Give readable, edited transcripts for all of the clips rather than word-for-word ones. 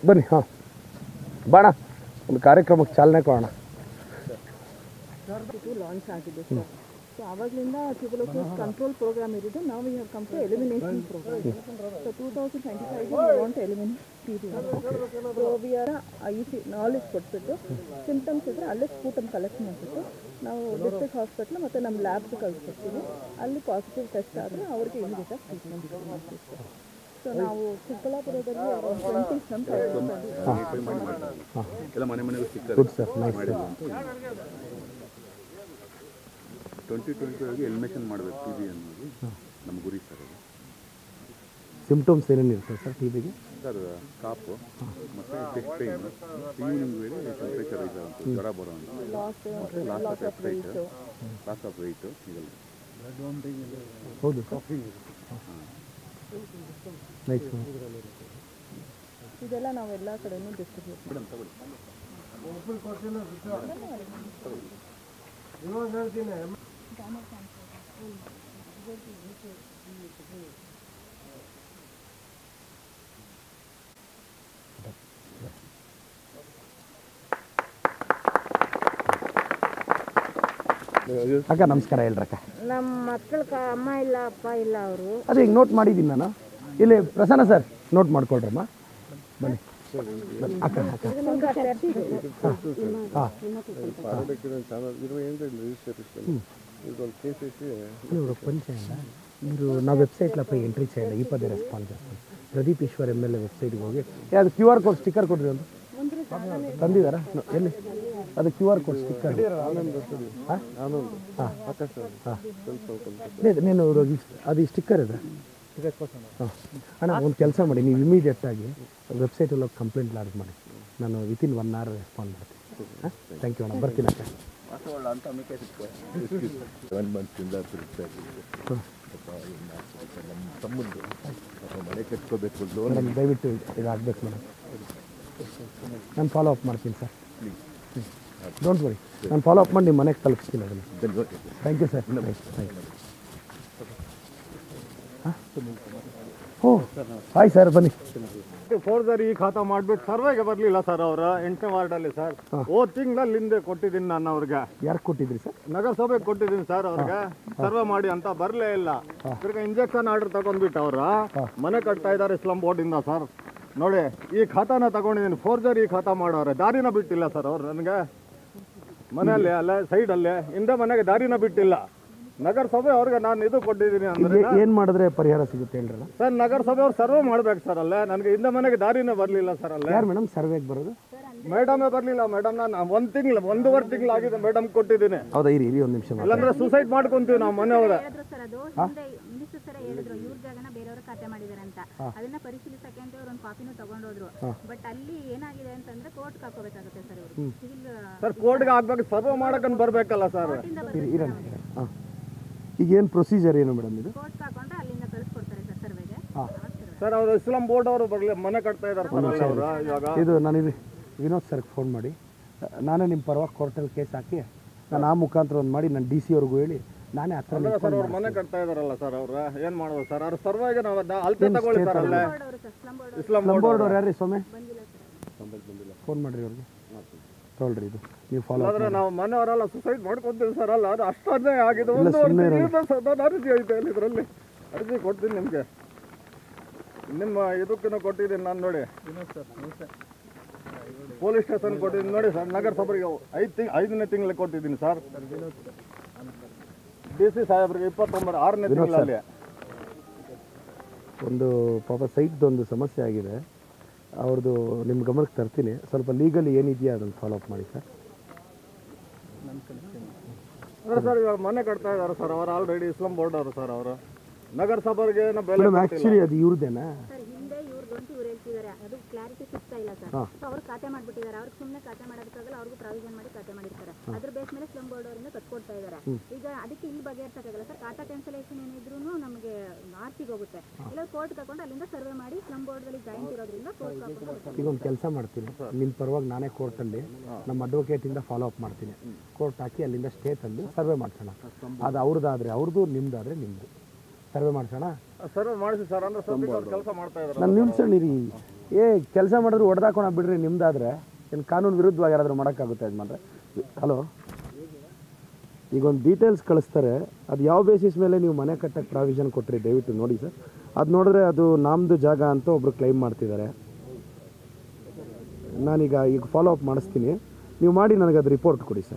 ಬನ್ನಿ. ಹಾಂ ಬಾಣ, ಒಂದು ಕಾರ್ಯಕ್ರಮಕ್ಕೆ ಚಾಲನೆ ಕೊಡೋಣ. ಲಾಂಚ್ ಆಗಿದೆ ಸರ್. ಸೊ ಆವಾಗಲಿಂದ ಟ್ಯೂಬರ್ಕ್ಯುಲೋಸಿಸ್ ಕಂಟ್ರೋಲ್ ಪ್ರೋಗ್ರಾಮ್ ಇರೋದು. ನಾವು we have come to elimination programme. So 2025 we want eliminate TB. So we are knowledge ಕೊಟ್ಬಿಟ್ಟು ಸಿಂಪ್ಟಮ್ಸ್ ಇದ್ದರೆ ಅಲ್ಲೇ ಸ್ಪೂಟಮ್ ಕಲೆಕ್ಟ್ ಮಾಡಿಬಿಟ್ಟು ನಾವು ಡಿಸ್ಟ್ರಿಕ್ಟ್ ಹಾಸ್ಪಿಟ್ಲ್ ಮತ್ತು ನಮ್ಮ ಲ್ಯಾಬ್ಸ್ ಕಳಿಸ್ಕೊಡ್ತೀವಿ. ಅಲ್ಲಿ ಪಾಸಿಟಿವ್ ಟೆಸ್ಟ್ ಆದರೆ ಅವ್ರಿಗೆ ಇಮಿಡಿಯೇಟಾಗಿ ಟ್ರೀಟ್ಮೆಂಟ್ ಮಾಡ್ತೀವಿ ಸರ್. ಸೊ ನಾವು ಚಿಕ್ಕಬಳ್ಳಾಪುರದಲ್ಲಿ 20 some good sir, nice sir. 2025 elimination ಮಾಡಬೇಕು TB ಅನ್ನೋದು ನಮ್ಮ ಗುರಿ ಸರ್. ಅದು ಸಿಂಪ್ಟಮ್ಸ್ ಏನೇನು ಇರ್ತದೆ ಸರ್ TBಗೆ? ಸರ್ ಕಾಪು ಮತ್ತು ಚೆಸ್ಟ್ ಪೇನ್, ಈವ್ನಿಂಗ್ ವೇಳೆ ಟೆಂಪ್ರೇಚರ್ ರೈಸ್ ಆಗುತ್ತೆ, ಜ್ವರ ಬರೋಂಥ, ಲಾಸ್ ಆಫ್ ವೆಯ್ಟು ಇದೆಲ್ಲ. ಹೌದು ನೈಸ್. ಇದೆಲ್ಲ ನಾವೆಲ್ಲ ಕಡೆನೂ ಡಿಸ್ಟ್ರಿಬ್ಯೂಟ್ ಅಕ್ಕ ನಮಸ್ಕಾರ. ಹೇಳ್ರಕ್ಕ. ನಮ್ಮ ಮಕ್ಕಳ ಅಮ್ಮ ಇಲ್ಲ, ಅಪ್ಪ ಇಲ್ಲ. ಅವರು ಅದೇ ಈಗ ನೋಟ್ ಮಾಡಿದ್ದೀನಿ ನಾನು. ಇಲ್ಲಿ ಪ್ರಸನ್ನ ಸರ್ ನೋಟ್ ಮಾಡ್ಕೊಳ್ರಮ್ಮ. ಬನ್ನಿ ಅಕ್ಕ. ಅಕ್ಕ పంచేయండి మీరు నా వెబ్సైట్లో పోయి ఎంట్రీ చేయండి. ఈ పదే రెస్పాండ్ చేస్తాను. ప్రదీప్ ఈశ్వర్ ఎమ్మెల్యే వెబ్సైట్కి ಹೋಗಿ ಅದು QR ಕೋಡ್ ಸ್ಟಿಕ್ಕರ್ ಕೊಡ್ರಿ. ಒಂದು ತಂದಿದ್ದಾರಾ ಎಲ್ಲಿ? ಅದು QR ಕೋಡ್ ಸ್ಟಿಕ್ಕರ್ లేదు నేను అది ಸ್ಟಿಕ್ಕರ್ ಇದೆ. ಅಣ್ಣ ಒಂದು ಕೆಲಸ ಮಾಡಿ, ನೀವು ಇಮಿಡಿಯೇಟಾಗಿ ವೆಬ್ಸೈಟಲ್ಲಿ ಕಂಪ್ಲೇಂಟ್ ಲಾಡ್ಜ್ ಮಾಡಿ. ನಾನು ವಿತಿನ್ 1 hour ರೆಸ್ಪಾಂಡ್ ಮಾಡ್ತೀನಿ. ಥ್ಯಾಂಕ್ ಯು ಅಣ್ಣ, ಬರ್ತೀನಿ ಅಕ್ಕ. ಮೇಡಮ್ ದಯವಿಟ್ಟು ಇದಾಗಬೇಕು ಮೇಡಮ್. ನಾನು ಫಾಲೋ ಅಪ್ ಮಾಡ್ತೀನಿ ಸರ್. ಡೋಂಟ್ ವರಿ, ನಾನು ಫಾಲೋ ಅಪ್ ಮಾಡಿ ನಿಮ್ಮ ಮನೆಗೆ ತಲುಪಿಸ್ತೀನಿ ಅದನ್ನು. Thank you sir. Thank you. Oh hi sir, ಬನ್ನಿ. ಫೋರ್ಜರಿ ಖಾತಾ ಮಾಡ್ಬಿಟ್ಟು ಸರ್ವೆಗೆ ಬರಲಿಲ್ಲ ಸರ್ ಅವರ 8ನೇ ವಾರ್ಡಲ್ಲಿ ಸರ್. ಹೋದ ತಿಂಗಳಲ್ಲಿ ಹಿಂದೆ ಕೊಟ್ಟಿದ್ದೀನಿ ನಾನು ಅವ್ರಿಗೆ. ಯಾರು ಕೊಟ್ಟಿದ್ರಿ ಸರ್? ನಗರಸಭೆಗೆ ಕೊಟ್ಟಿದ್ದೀನಿ ಸರ್. ಅವ್ರಿಗೆ ಸರ್ವೆ ಮಾಡಿ ಅಂತ ಬರಲೇ ಇಲ್ಲ. ತಿರ್ಗ ಇಂಜೆಕ್ಷನ್ ಆರ್ಡರ್ ತಗೊಂಡ್ಬಿಟ್ಟು ಅವ್ರ ಮನೆ ಕಟ್ತಾ ಇದ್ದಾರೆ ಸ್ಲಮ್ ಬೋರ್ಡಿಂದ ಸರ್. ನೋಡಿ ಈ ಖಾತಾನ ತಗೊಂಡಿದ್ದೀನಿ. ಫೋರ್ಜರಿ ಖಾತಾ ಮಾಡೋರೆ, ದಾರಿನ ಬಿಟ್ಟಿಲ್ಲ ಸರ್ ಅವ್ರು ನನಗೆ. ಮನೆಯಲ್ಲಿ ಅಲ್ಲೇ ಸೈಡಲ್ಲೇ ಹಿಂದೆ ಮನೆಗೆ ದಾರಿನ ಬಿಟ್ಟಿಲ್ಲ. ನಗರಸಭೆ ಅವ್ರಿಗೆ ನಾನು ಇದು ಕೊಟ್ಟಿದ್ದೀನಿ ಅಂದ್ರೆ ಏನು ಮಾಡಿದ್ರೆ ಪರಿಹಾರ ಸಿಗುತ್ತೆ ಹೇಳ್ರಲ್ಲ ಸರ್? ನಗರಸಭೆ ಅವ್ರು ಸರ್ವೆ ಮಾಡ್ಬೇಕು ಸರ್. ಅಲ್ಲೇ ನನಗೆ ಹಿಂದೆ ಮನೆಗೆ ದಾರಿನೇ ಬರಲಿಲ್ಲ ಸರ್. ಅಲ್ಲೇ ಯಾರು ಮೇಡಮ್ ಸರ್ವೆಗೆ ಬರೋದು? ಮೇಡಮೇ ಬರಲಿಲ್ಲ ಮೇಡಮ್. ನಾನು 1.5 ತಿಂಗಳಾಗಿದೆ ಮೇಡಮ್ ಕೊಟ್ಟಿದ್ದೀನಿ. ಹೌದಾ? ಇರಿ ಒಂದು ನಿಮಿಷ. ಇಲ್ಲಾಂದ್ರೆ ಸೂಸೈಡ್ ಮಾಡ್ಕೊಂತೀವಿ ನಾವು ಮನೆಯವರೇ. ಇವ್ರ ಜಾಗನ ಬೇರೆಯವರು ಖಾತೆ ಮಾಡಿದಾರೆ ಅಂತ ಅದನ್ನ ಪರಿಶೀಲಿಸಕ್ಕೆ ಅಂತ ಒಂದು ಕಾಪಿನೂ ತಗೊಂಡೋದ್ರು. ಬಟ್ ಅಲ್ಲಿ ಏನಾಗಿದೆ ಅಂತಂದ್ರೆ ಕೋರ್ಟ್ ಹಾಕೋಬೇಕಾಗುತ್ತೆ ಸರ್. ಇವರು ಸಿವಿಲ್ ಸರ್ ಕೋರ್ಟ್ಗೆ ಹಾಕ್ಬೇಕು, ಸರ್ವೆ ಮಾಡಕಂತ ಬರ್ಬೇಕಲ್ಲ ಸರ್. ಈಗ ಏನು ಪ್ರೊಸೀಜರ್ ಏನು ಮೇಡಮ್ ಇದು? ಕೋರ್ಟ್ ಹಾಕೊಂಡ್ರೆ ಅಲ್ಲಿಂದ ಕಳಿಸ್ಕೊಡ್ತಾರೆ ಸರ್ ಸರ್ವೆಗೆ. ಸರ್ ಅವರು ಇಸ್ಲಾಂ ಬೋರ್ಡ್ ಅವರು ಬರಲಿ ಮನೆ ಕಟ್ತಾ ಇದ್ದಾರೆ ಸರ್ ಅವರು ಇವಾಗ. ಇದು ನಾನು ವಿನೋದ್ ಸರ್ಗೆ ಫೋನ್ ಮಾಡಿ ನಾನೇ ನಿಮ್ಮ ಪರವಾಗಿ ಕೋರ್ಟಲ್ಲಿ ಕೇಸ್ ಹಾಕಿ ನಾನು ಆ ಮುಖಾಂತರ ಒಂದು ಮಾಡಿ ನಾನು DC ಅವ್ರಿಗೂ ಹೇಳಿ ನಾನೇ ಹತ್ರ ಸರ್ ಅವ್ರು ಮನೆ ಕಟ್ತಾ ಇದಾರಲ್ಲ ಸರ್. ಅವ್ರು ಏನು ಮಾಡೋದು ಸರ್? ಅವ್ರ ಸರ್ವೆಗೆ ನಾವು ಅಳತೆ ತಗೊಳ್ಳಿ ಸರ್. ಅಲ್ಲೇ ಇಸ್ಲಾಂ ಬೋರ್ಡ್ ಅವ್ರು ಯಾರು ಸೊಮ್ಮೆ ಫೋನ್ ಮಾಡಿರಿ ಅವ್ರಿಗೆ ತೊಗೊಳ್ರಿ. ಇದು ನೀವು ಫಾಲೋ ಆದ್ರೆ ನಾವು ಮನೆಯವರೆಲ್ಲ ಸುಸೈಡ್ ಮಾಡ್ಕೊತೀವಿ ಸರ್. ಅಲ್ಲ ಅದು ಅಷ್ಟೇ ಆಗಿದೆ. ಒಂದು ಅರ್ಜಿ ಐತೆ ಅಲ್ಲಿ, ಇದರಲ್ಲಿ ಅರ್ಜಿ ಕೊಡ್ತೀನಿ ನಿಮಗೆ. ನಿಮ್ಮ ಇದಕ್ಕೂ ಕೊಟ್ಟಿದ್ದೀನಿ ನಾನು. ನೋಡಿ ಪೊಲೀಸ್ ಸ್ಟೇಷನ್ ಕೊಟ್ಟಿದ್ದೀನಿ ನೋಡಿ ಸರ್. ನಗರಸಭೆಗೆ 5ನೇ ತಿಂಗಳಿಗೆ ಕೊಟ್ಟಿದ್ದೀನಿ ಸರ್. DC ಸಾಹೇಬ್ರಿಗೆ 6ನೇ ತಿಂಗಳಲ್ಲಿ. ಒಂದು ಪಾಪ ಸೈಟ್ದೊಂದು ಸಮಸ್ಯೆ ಆಗಿದೆ, ಅವ್ರದ್ದು ನಿಮ್ಮ ಗಮನಕ್ಕೆ ತರ್ತೀನಿ. ಸ್ವಲ್ಪ ಲೀಗಲಿ ಏನಿದೆಯಾ ಅದನ್ನು ಫಾಲೋ ಅಪ್ ಮಾಡಿ ಸರ್. ಸರ್ ಇವಾಗ ಮನೆ ಕಟ್ತಾ ಇದ್ದಾರೆ ಸರ್. ಅವರು ಆಲ್ರೆಡಿ ಇಸ್ಲಾಂ ಬೋರ್ಡ್ ಅವರು ಸರ್. ಅವರು ನಗರಸಭೆಗೆ ಆ್ಯಕ್ಚುಲಿ ಅದು ಇವ್ರದ್ದೇನಾ? ಹಿಂದೆ ಇವ್ರದ್ದು ಇವ್ರು ಹೇಳ್ತಿದ್ದಾರೆ, ಅದು ಕ್ಲಾರಿಟಿ ಸಿಗ್ತಾ ಇಲ್ಲ ಸರ್. ಸೊ ಅವ್ರು ಖಾತೆ ಮಾಡ್ಬಿಟ್ಟಿದ್ದಾರೆ. ಅವ್ರಿಗೆ ಸುಮ್ಮನೆ ಖಾತೆ ಮಾಡೋದಕ್ಕಾಗಲ್ಲ, ಅವ್ರಿಗೂ ಪ್ರಾವಿಷನ್ ಮಾಡಿ ಖಾತೆ ಮಾಡಿರ್ತಾರೆ. ಅದ್ರ ಬೇಸ್ ಮೇಲೆ ಸ್ಲಮ್ ಬೋರ್ಡ್ ಅವರಿಂದ ಕಟ್ಕೊಡ್ತಾ ಇದ್ದಾರೆ. ಈಗ ಅದಕ್ಕೆ ಇಲ್ಲಿ ಬಗೆಹರಿಸಕ್ಕಾಗಲ್ಲ ಸರ್. ಖಾತಾ ಕ್ಯಾನ್ಸಲೇಷನ್ ಏನಿದ್ರು ನಮಗೆ ಆರ್ಸಿಗೆ ಹೋಗುತ್ತೆ. ಇಲ್ಲ ಕೋರ್ಟ್ ಹಾಕೊಂಡು ಅಲ್ಲಿಂದ ಸರ್ವೆ ಮಾಡಿ ಸ್ಲಮ್ ಬೋರ್ಡ್ ಅಲ್ಲಿ ಜಾಯಿಂಟ್ ಇರೋದ್ರಿಂದ ಕೋರ್ಟ್ ಹಾಕೊಂಡು. ಈಗ ಒಂದು ಕೆಲಸ ಮಾಡ್ತೀನಿ, ನಿಮ್ಮ ಪರವಾಗಿ ನಾನೇ ಕೋರ್ಟಲ್ಲಿ ನಮ್ಮ ಅಡ್ವೊಕೇಟಿಂದ ಫಾಲೋ ಅಪ್ ಮಾಡ್ತೀನಿ. ಕೋರ್ಟ್ ಹಾಕಿ ಅಲ್ಲಿಂದ ಸ್ಟೇ ತಂದು ಸರ್ವೆ ಮಾಡ್ಸೋಣ. ಅದು ಅವ್ರದ್ದಾದರೆ ಅವ್ರದ್ದು, ನಿಮ್ದಾದರೆ ನಿಮ್ಮದು. ಸರ್ವೆ ಮಾಡ್ಸೋಣ. ಸರ್ವೆ ಮಾಡಿಸಿ ಸರ್. ಅಂದ್ರೆ ಕೆಲಸ ಮಾಡ್ತಾ ಇದ್ದಾರೆ. ನಾನು ನಿಲ್ಸೋಣಿರಿ ಕೆಲಸ ಮಾಡಿದ್ರು ಹೊಡೆದಾಕೋಣ ಬಿಡ್ರಿ ನಿಮ್ದಾದ್ರೆ, ಏನು ಕಾನೂನು ವಿರುದ್ಧವಾಗಿ ಯಾರಾದರೂ ಮಾಡೋಕ್ಕಾಗುತ್ತೆ ಯಜಮಾನ್ರೆ? ಹಲೋ, ಈಗ ಒಂದು ಡೀಟೇಲ್ಸ್ ಕಳಿಸ್ತಾರೆ, ಅದು ಯಾವ ಬೇಸಿಸ್ ಮೇಲೆ ನೀವು ಮನೆ ಕಟ್ಟಕ್ಕೆ ಪ್ರಾವಿಷನ್ ಕೊಟ್ಟಿರಿ ದಯವಿಟ್ಟು ನೋಡಿ ಸರ್. ಅದು ನೋಡಿದ್ರೆ ಅದು ನಮ್ಮದು ಜಾಗ ಅಂತ ಒಬ್ಬರು ಕ್ಲೈಮ್ ಮಾಡ್ತಿದ್ದಾರೆ. ನಾನೀಗ ಫಾಲೋ ಅಪ್ ಮಾಡಿಸ್ತೀನಿ, ನೀವು ಮಾಡಿ ನನಗೆ ಅದು ರಿಪೋರ್ಟ್ ಕೊಡಿ ಸರ್.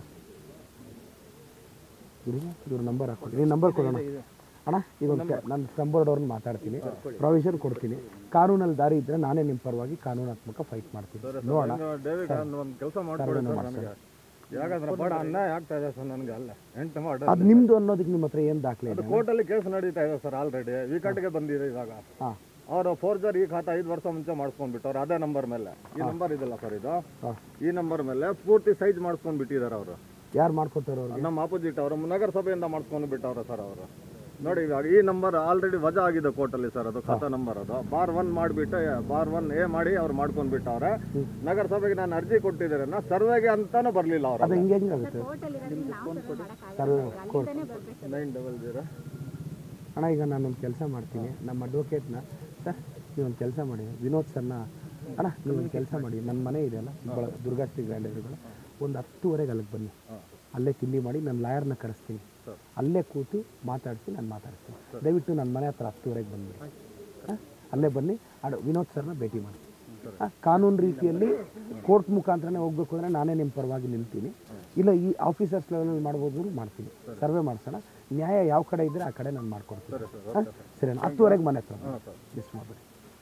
ಇವ್ರ ನಂಬರ್ ಹಾಕ್ಕೊಡಿ, ನೀನು ನಂಬರ್ ಕೊಡೋಣ ಅಣ್ಣ. ಈಗ ಒಂದು ನಾನು ಸಂಬೋರ್ಡವ್ರನ್ನ ಮಾತಾಡ್ತೀನಿ, ಪ್ರಾವಿಷನ್ ಕೊಡ್ತೀನಿ. ಕಾನೂನಲ್ಲಿ ದಾರಿ ಇದ್ದರೆ ನಾನೇ ನಿಮ್ಮ ಪರವಾಗಿ ಕಾನೂನಾತ್ಮಕ ಫೈಟ್ ಮಾಡ್ತೀನಿ. ನೋಡೋಣ ಕೆಲಸ ಮಾಡ್ಕೊಡಿ ಯಾಕಂದ್ರೆ ಬಡ ಅನ್ಯಾಯ ಆಗ್ತಾ ಇದೆ ಸರ್ ನನಗೆ. ಅಲ್ಲ ಎಂಟು ಮಾಡಿ ಅದು ನಿಮ್ಮದು ಅನ್ನೋದಕ್ಕೆ ನಿಮ್ಮ ಹತ್ರ ಏನು ದಾಖಲೆ ಇದೆ? ಕೋರ್ಟಲ್ಲಿ ಕೇಸ್ ನಡೀತಾ ಇದೆ ಸರ್, ಆಲ್ರೆಡಿ ವೀಕೆಂಡ್ಗೆ ಬಂದಿದೆ ಇವಾಗ. ಅವರು ಫೋರ್ಜರ್ ಈ ಖಾತಾ 5 ವರ್ಷ ಮುಂಚೆ ಮಾಡಿಸ್ಕೊಂಡ್ಬಿಟ್ಟವ್ರು ಅದೇ ನಂಬರ್ ಮೇಲೆ. ಈ ನಂಬರ್ ಇದೆಲ್ಲ ಸರ್, ಇದು ಈ ನಂಬರ್ ಮೇಲೆ ಪೂರ್ತಿ ಸೈಜ್ ಮಾಡಿಸ್ಕೊಂಡು ಬಿಟ್ಟಿದ್ದಾರೆ ಅವರು. ಯಾರು ಮಾಡ್ಕೊತಾರೋ? ನಮ್ಮ ಆಪೋಸಿಟ್ ಅವರು ನಗರಸಭೆಯಿಂದ ಮಾಡಿಸ್ಕೊಂಡು ಬಿಟ್ಟವ್ರೆ ಸರ್ ಅವರು. ನೋಡಿ ಇವಾಗ ಈ ನಂಬರ್ ಆಲ್ರೆಡಿ ವಜಾ ಆಗಿದೆ ಕೋರ್ಟಲ್ಲಿ ಸರ್, ಅದು ಖಾತಾ ನಂಬರ್. ಅದು ಬಾರ್ 1 ಮಾಡಿಬಿಟ್ಟು ಬಾರ್ 1A ಮಾಡಿ ಅವ್ರು ಮಾಡ್ಕೊಂಡು ಬಿಟ್ಟವ್ರೆ. ನಗರಸಭೆಗೆ ನಾನು ಅರ್ಜಿ ಕೊಟ್ಟಿದ್ದಾರೆ, ಸರ್ವೆಗೆ ಅಂತಾನು ಬರಲಿಲ್ಲ ಅವರು. ಅದು ಹಿಂಗೆ ಹೆಂಗಾಗುತ್ತೆ? 900 ಅಣ್ಣ, ಈಗ ನಾನೊಂದು ಕೆಲಸ ಮಾಡ್ತೀನಿ, ನಮ್ಮ ಅಡ್ವೊಕೇಟ್ನ ಸರ್ ನೀವೊಂದು ಕೆಲಸ ಮಾಡಿ, ವಿನೋದ್ ಸರ್ನ ಅಣ್ಣ ನೀವೊಂದು ಕೆಲಸ ಮಾಡಿ, ನನ್ನ ಮನೆ ಇದೆಯಲ್ಲ ದುರ್ಗಾಶ್ರೀ ಗ್ರ್ಯಾಂಡರ್ಗಳು, ಒಂದು 10:30ಗೆ ಅಲ್ಲಿಗೆ ಬನ್ನಿ, ಅಲ್ಲೇ ತಿಂಡಿ ಮಾಡಿ ನನ್ನ ಲಾಯರ್ನ ಕರೆಸ್ತೀನಿ, ಅಲ್ಲೇ ಕೂತು ಮಾತಾಡಿಸಿ ನಾನು ಮಾತಾಡ್ತೀನಿ. ದಯವಿಟ್ಟು ನನ್ನ ಮನೆ ಹತ್ರ 10:30ಗೆ ಬಂದ್ಬಿಡಿ. ಅಲ್ಲೇ ಬನ್ನಿ, ವಿನೋದ್ ಸರ್ನ ಭೇಟಿ ಮಾಡಿ. ಕಾನೂನು ರೀತಿಯಲ್ಲಿ ಕೋರ್ಟ್ ಮುಖಾಂತರನೇ ಹೋಗ್ಬೇಕು ಅಂದರೆ ನಾನೇ ನಿಮ್ಮ ಪರವಾಗಿ ನಿಲ್ತೀನಿ, ಇಲ್ಲ ಈ ಆಫೀಸರ್ಸ್ ಲೆವೆಲಲ್ಲಿ ಮಾಡ್ಬೋದು ಮಾಡ್ತೀನಿ, ಸರ್ವೆ ಮಾಡಿಸೋಣ. ನ್ಯಾಯ ಯಾವ ಕಡೆ ಇದ್ದರೆ ಆ ಕಡೆ ನಾನು ಮಾಡ್ಕೊಡ್ತೀನಿ. ಸರಿ, 10:30ಗೆ ಮನೆ ಹತ್ರ ಮಿಸ್ ಮಾಡಿಬಿಡಿ.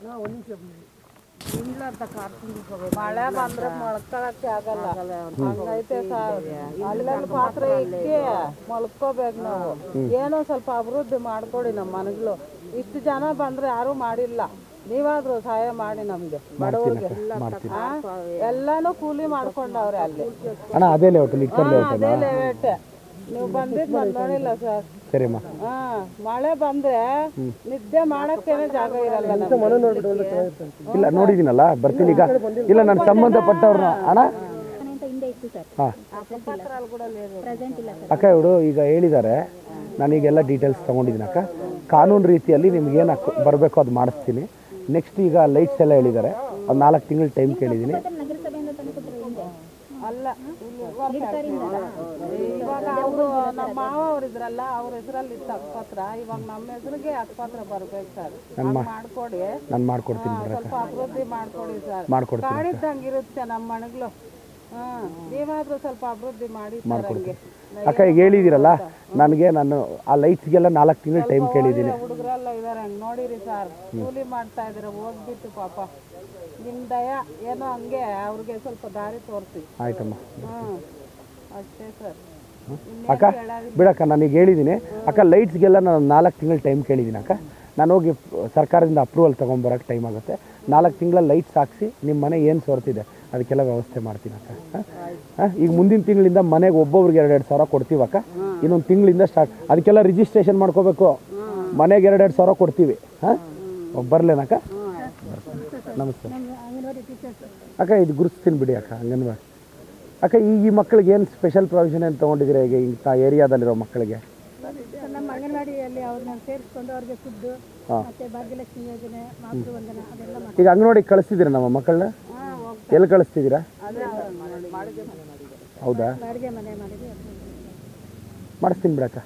ಮಳೆ ಬಂದ್ರೆ ಮಳ್ಕೊಳಕ್ಕೆ ಆಗಲ್ಲ, ಹಂಗೈತೆ ಸರ್. ಅಲ್ಲಲ್ಲಿ ಪಾತ್ರ ಇಕ್ಕಿ ಮಲ್ಕೋಬೇಕು ನಾವು. ಏನೋ ಸ್ವಲ್ಪ ಅಭಿವೃದ್ಧಿ ಮಾಡ್ಕೊಡಿ ನಮ್ಮ ಮನೆಗಳು. ಇಷ್ಟು ಜನ ಬಂದ್ರೆ ಯಾರು ಮಾಡಿಲ್ಲ, ನೀವಾದ್ರೂ ಸಹಾಯ ಮಾಡಿ ನಮ್ಗೆ ಬಡವರಿಗೆ. ಎಲ್ಲಾನು ಕೂಲಿ ಮಾಡ್ಕೊಂಡವ್ರೆ ಅಲ್ಲಿ. ಅದೇ ಲೇಔಟ್ ಅದೇ ಲೇಔಟ್. ನೀವು ಬಂದಿದ್ದು ನೋಡಿಲ್ಲ ಸರ್. ಸರಿಮ್ಮ. ಮಳೆ ಬಂದ್ರೆ ನಿದ್ದೆ ಮಾಡಕ್ಕೇನೆ ಜಾಗ ಇರಲ್ಲ. ಇಲ್ಲ ನೋಡಿದ್ದೀನಲ್ಲ, ಬರ್ತೀನಿ ಈಗ. ಇಲ್ಲ ನಾನು ಸಂಬಂಧಪಟ್ಟವ್ರನ್ನ ಅಣ್ಣ ಅಕ್ಕ ಇವರು ಈಗ ಹೇಳಿದ್ದಾರೆ, ನಾನೀಗೆಲ್ಲ ಡೀಟೇಲ್ಸ್ ತೊಗೊಂಡಿದ್ದೀನಿ ಅಕ್ಕ. ಕಾನೂನು ರೀತಿಯಲ್ಲಿ ನಿಮ್ಗೇನು ಬರಬೇಕೋ ಅದು ಮಾಡಿಸ್ತೀನಿ. ನೆಕ್ಸ್ಟ್ ಈಗ ಲೈಟ್ಸ್ ಎಲ್ಲ ಹೇಳಿದ್ದಾರೆ, ಒಂದು 4 ತಿಂಗಳು ಟೈಮ್ ಕೇಳಿದ್ದೀನಿ. ಅಲ್ಲ ಇವಾಗ ಅವರು ನಮ್ಮ ಮಾವ ಅವ್ರು ಇದ್ರಲ್ಲ, ಅವ್ರ ಹೆಸರಲ್ಲಿ ಇತ್ತು ಹಕ್ಕುಪತ್ರ. ಇವಾಗ ನಮ್ಮ ಹೆಸರಿಗೆ ಹಕ್ಕುಪತ್ರ ಬರ್ಬೇಕು ಸರ್. ಮಾಡ್ಕೊಡಿ, ನಾನು ಮಾಡ್ಕೊಡ್ತೀನಿ. ಸ್ವಲ್ಪ ಅಭಿವೃದ್ಧಿ ಮಾಡ್ಕೊಡಿ ಸರ್. ಕಾಡಿದ್ದಂಗಿರುತ್ತೆ ನಮ್ಮ ಮನೆಗಳು. ನೀವಾದ್ರೂ ಸ್ವಲ್ಪ ಅಭಿವೃದ್ಧಿ ಮಾಡಿ ಸರ್. ಅಕ್ಕ ಈಗ ಹೇಳಿದಿರಲ್ಲ, ನಾನು ಆ ಲೈಟ್ಸ್ಗೆಲ್ಲ 4 ತಿಂಗಳು ಟೈಮ್ ಕೇಳಿದ್ದೀನಿ. ಹುಡುಗರೆಲ್ಲ ಇದಾರೆ, ನೋಡಿರಿ ಸರ್, ಕೂಲಿ ಮಾಡ್ತಾ ಇದಾರೆ ಹೋಗ್ಬಿಟ್ಟು. ಪಾಪ ನಿಮ್ ದಯ ಏನೋ ಹಂಗೆ ಅವ್ರಿಗೆ ಸ್ವಲ್ಪ ದಾರಿ ತೋರಿಸಿ. ಆಯ್ತಮ್ಮ. ಅಷ್ಟೇ ಸರ್. ಅಕ್ಕ ಬಿಡಕ್ಕ, ನಾನೀಗ ಹೇಳಿದ್ದೀನಿ ಅಕ್ಕ. ಲೈಟ್ಸ್ಗೆಲ್ಲ ನಾನು 4 ತಿಂಗಳು ಟೈಮ್ ಕೇಳಿದ್ದೀನಿ ಅಕ್ಕ. ನಾನು ಹೋಗಿ ಸರ್ಕಾರದಿಂದ ಅಪ್ರೂವಲ್ ತೊಗೊಂಬರೋಕ್ಕೆ ಟೈಮ್ ಆಗುತ್ತೆ. 4 ತಿಂಗಳ ಲೈಟ್ಸ್ ಹಾಕ್ಸಿ ನಿಮ್ಮ ಮನೆ ಏನು ಸೋರ್ತಿದೆ ಅದಕ್ಕೆಲ್ಲ ವ್ಯವಸ್ಥೆ ಮಾಡ್ತೀನಿ ಅಕ್ಕ. ಈಗ ಮುಂದಿನ ತಿಂಗಳಿಂದ ಮನೆಗೆ ಒಬ್ಬೊಬ್ರಿಗೆ 2-2 ಸಾವಿರ ಕೊಡ್ತೀವಕ್ಕ. ಇನ್ನೊಂದು ತಿಂಗಳಿಂದ ಸ್ಟಾರ್ಟ್, ಅದಕ್ಕೆಲ್ಲ ರಿಜಿಸ್ಟ್ರೇಷನ್ ಮಾಡ್ಕೋಬೇಕು. ಮನೆಗೆ 2-2 ಸಾವಿರ ಕೊಡ್ತೀವಿ. ಬರಲೇನಕ್ಕ? ನಮಸ್ತೆ ಅಕ್ಕ. ಇದು ಗುರುತಿಸ್ತೀನಿ ಬಿಡಿ ಅಕ್ಕ, ಅಂಗನವಾಡಿ ಅಕ್ಕ. ಈ ಮಕ್ಕಳಿಗೆ ಏನು ಸ್ಪೆಷಲ್ ಪ್ರೊವಿಷನ್ ಏನು ತೊಗೊಂಡಿದ್ದೀರಾ ಈಗ ಇಂಥ ಏರಿಯಾದಲ್ಲಿರೋ ಮಕ್ಕಳಿಗೆ? ನಮ್ಮ ಅಂಗನವಾಡಿಯಲ್ಲಿ ಅವ್ರನ್ನ ಸೇರಿಸ್ಕೊಂಡು ಅವ್ರಿಗೆ ಫುಡ್ಡು ಮತ್ತೆ ಭಾಗ್ಯಲಕ್ಷ್ಮಿ ಯೋಜನೆ, ಮಾತೃವಂದನ ಅದೆಲ್ಲ ಈಗ ಅಂಗನವಾಡಿ ಕಳಿಸ್ತಿದ್ದೀರಾ ನಮ್ಮ ಮಕ್ಕಳನ್ನ? ಎಲ್ಲಿ ಕಳಿಸ್ತಿದ್ದೀರಾ? ಹೌದಾ? ಅಡುಗೆ ಮನೆ ಮಾಡಿದ್ವಿ. ಮಾಡಿಸ್ತೀನಿ ಬಿಡಕ್ಕ.